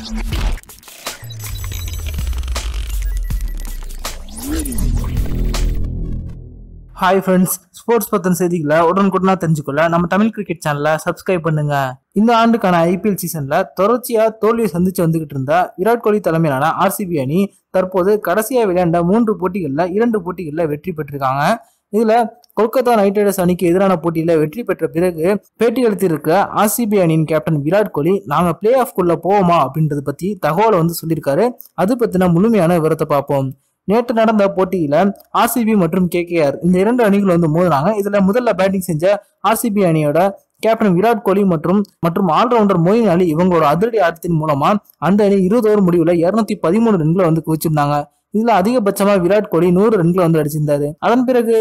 Hi friends, sports பத்தின செய்திகளை உடனுக்குடனா தெரிஞ்சுக்கொள்ள நம்ம தமிழ் கிரிக்கெட் சேனலை சப்ஸ்கிரைப் பண்ணுங்க. இந்த ஆண்டுக்கான ஐபிஎல் சீசன்ல தொடர்ச்சியா தோல்வியை சந்திச்சு வந்துகிட்டு இருந்த விராட் கோலி தலைமையிலான ஆர்சிபி அணி தற்போது கடைசியா விளையாண்ட 3 போட்டிகள்ல 2 போட்டிகள்ல வெற்றி பெற்றிருக்காங்க. இதுல கொல்கத்தா நைட் ரைடர்ஸ் அணிக்கு எதிரான போட்டியில வெற்றி பெற்ற பிறகு பேட்டி அளித்திருக்க ஆர்சிபி அணியின் கேப்டன் விராட் கோலி நாங்க பிளே ஆஃப் குள்ள போவோமா அப்படின்றத பத்தி தகவலை சொல்லியிருக்காரு. அது பத்தின முழுமையான விவரத்தை பார்ப்போம். நேற்று நடந்த போட்டியில ஆர்சிபி மற்றும் கேகேஆர் இந்த 2 அணிகள் மோதினாங்க. இதுல முதல்ல பேட்டிங் செஞ்ச ஆர்சிபி அணியோட கேப்டன் விராட் கோலி மற்றும் ஆல்ரவுண்டர் மொயின் அலி இவங்களோட அதிரடி ஆட்டத்தின் மூலமா அந்த அணி 20 ஓவர் முடிவுல 213 ரன்களை குவிச்சிருந்தாங்க. இதுல அதிகபட்சமா விராட் கோலி 100 ரன்களை அடிச்சிருந்தாரு. அதன் பிறகு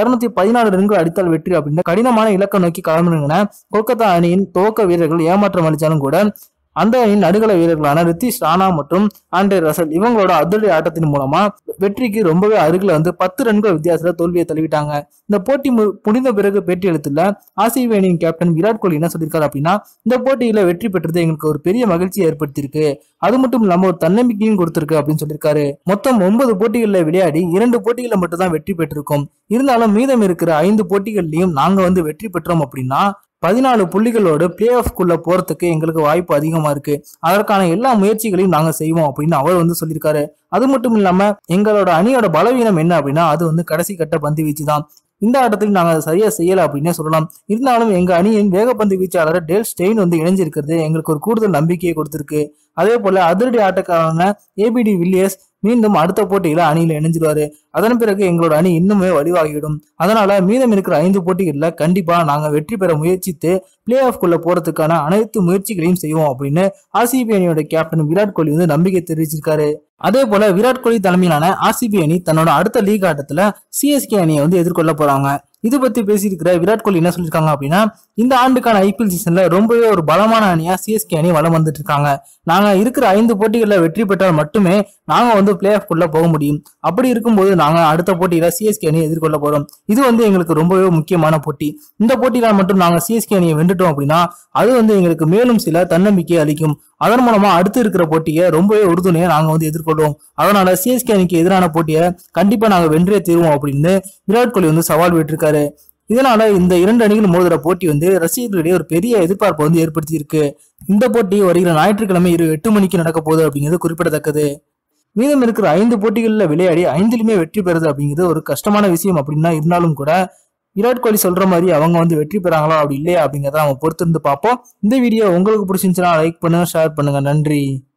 214 ரன்கள் அடித்தால் வெற்றி அப்படின்னு கடினமான இலக்கை நோக்கி கிளம்பின கொல்கத்தா அணியின் துவக்க வீரர்கள் ஏமாற்றம் அளித்தாலும் கூட அந்த அணியின் நடுகள வீரர்களான ரித்திஷ் ராணா மற்றும் ஆண்ட்ரே ரசல் இவங்களோட அதிரடி ஆட்டத்தின் மூலமா வெற்றிக்கு ரொம்பவே அருகில 10 ரன்கள் வித்தியாசத்துல தோல்வியை தழுவிட்டாங்க. இந்த போட்டி முடிந்த பிறகு பேட்டி அளித்துள்ள ஆர்சிபி அணியின் கேப்டன் விராட் கோலி என்ன சொல்லியிருக்காரு அப்படின்னா, இந்த போட்டியில வெற்றி பெற்றது எங்களுக்கு ஒரு பெரிய மகிழ்ச்சியை ஏற்படுத்தியிருக்கு, அது மட்டும் இல்லாம ஒரு தன்னம்பிக்கையும் கொடுத்திருக்கு அப்படின்னு சொல்லியிருக்காரு. மொத்தம் 9 போட்டிகள்ல விளையாடி 2 போட்டிகள்ல மட்டும் தான் வெற்றி பெற்றிருக்கோம். இருந்தாலும் மீதம் இருக்கிற 5 போட்டிகள்லயும் நாங்க வெற்றி பெற்றோம் அப்படின்னா 14 புள்ளிகளோடு பிளே ஆஃப் குள்ள போறதுக்கு எங்களுக்கு வாய்ப்பு அதிகமா இருக்கு. அதற்கான எல்லா முயற்சிகளையும் நாங்க செய்வோம் அப்படின்னு அவர் சொல்லியிருக்காரு. அது மட்டும் இல்லாம எங்களோட அணியோட பலவீனம் என்ன அப்படின்னா அது கடைசி கட்ட பந்து வீச்சு தான். இந்த ஆட்டத்தில் நாங்க சரியா செய்யல அப்படின்னே சொல்லலாம். இருந்தாலும் எங்க அணியின் வேகப்பந்து வீச்சாளர் டேல் ஸ்டெயின் இணைஞ்சிருக்கிறது எங்களுக்கு ஒரு கூடுதல் நம்பிக்கையை கொடுத்திருக்கு. அதே போல அதிரடி ஆட்டக்காரரான ஏபிடி வில்லியர்ஸ் மீண்டும் அடுத்த போட்டியில அணியில இணைஞ்சிருவாரு. அதன் பிறகு எங்களோட அணி இன்னுமே வலிவாகிடும். அதனால மீதம் இருக்கிற 5 போட்டிகள்ல கண்டிப்பா நாங்க வெற்றி பெற முயற்சித்து பிளே ஆஃப் குள்ள போறதுக்கான அனைத்து முயற்சிகளையும் செய்வோம் அப்படின்னு ஆர்சிபி அணியோட கேப்டன் விராட் கோலி நம்பிக்கை தெரிவிச்சிருக்காரு. அதே போல விராட் கோலி தலைமையிலான ஆர்சிபி அணி தன்னோட அடுத்த லீக் ஆட்டத்துல சிஎஸ்கே அணியை எதிர்கொள்ள போறாங்க. இது பத்தி பேசியிருக்கிற விராட் கோலி என்ன சொல்லியிருக்காங்க அப்படின்னா, இந்த ஆண்டுக்கான ஐபிஎல் சீசன்ல ரொம்பவே ஒரு பலமான அணியா சிஎஸ்கே அணி வலம் வந்துட்டு இருக்காங்க. நாங்க இருக்கிற 5 போட்டிகள்ல வெற்றி பெற்றால் மட்டுமே நாங்க பிளே ஆஃப் குள்ள போக முடியும். அப்படி இருக்கும்போது நாங்க அடுத்த போட்டியில சிஎஸ்கே அணியை எதிர்கொள்ள போறோம். இது எங்களுக்கு ரொம்பவே முக்கியமான போட்டி. இந்த போட்டியில மட்டும் நாங்க சிஎஸ்கே அணியை வென்றுட்டோம் அப்படின்னா அது எங்களுக்கு மேலும் சில தன்னம்பிக்கையை அளிக்கும். அதன் மூலமா அடுத்து இருக்கிற போட்டியை ரொம்பவே உறுதுணையா நாங்க எதிர்கொள்வோம். அதனால சிஎஸ்கே அணிக்கு எதிரான போட்டியை கண்டிப்பா நாங்க வென்றே தீருவோம் அப்படின்னு விராட் கோலி சவால் விட்டிருக்காரு. இதனால இந்த 2 அணிகள் மோதுற போட்டி ரசிகர்களிடையே ஒரு பெரிய எதிர்பார்ப்பு ஏற்படுத்தி இருக்கு. இந்த போட்டி வருகிற ஞாயிற்றுக்கிழமை இரவு 8 மணிக்கு நடக்க போகுது அப்படிங்கிறது குறிப்பிடத்தக்கது. மீதம் இருக்கிற 5 போட்டிகள்ல விளையாடி 5லுமே வெற்றி பெறுது அப்படிங்கிறது ஒரு கஷ்டமான விஷயம் அப்படின்னா இருந்தாலும் கூட விராட் கோலி சொல்ற மாதிரி அவங்க வெற்றி பெறாங்களா அப்படி இல்லையா அப்படிங்கிறத அவங்க பொறுத்திருந்து பார்ப்போம். இந்த வீடியோ உங்களுக்கு பிடிச்சிருந்துச்சுன்னா லைக் பண்ணுங்க, ஷேர் பண்ணுங்க. நன்றி.